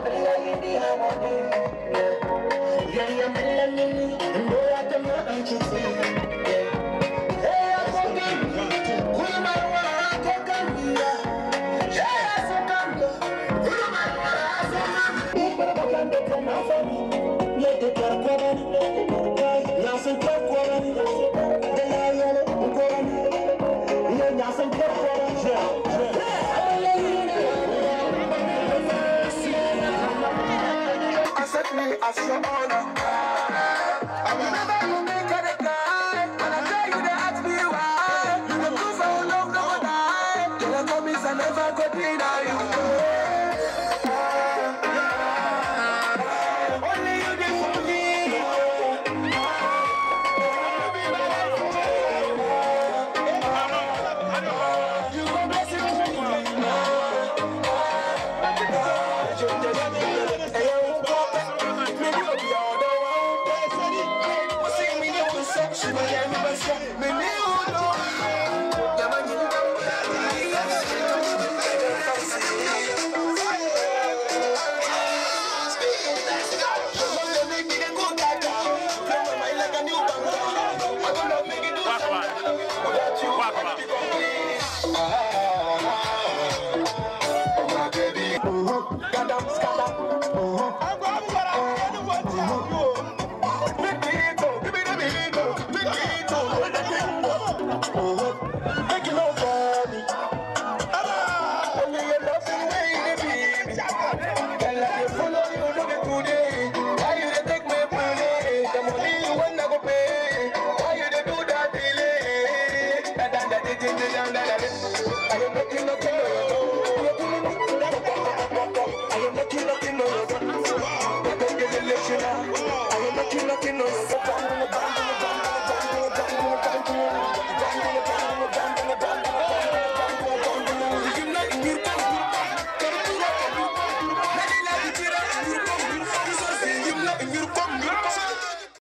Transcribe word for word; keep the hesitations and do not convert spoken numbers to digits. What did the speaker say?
Accept me as your honor. I will never make it a guy. When I tell you they ask me why, you the proof I will love no die. Till I promise I never go deny you. Only you did for me. You go bless it to me. I am making a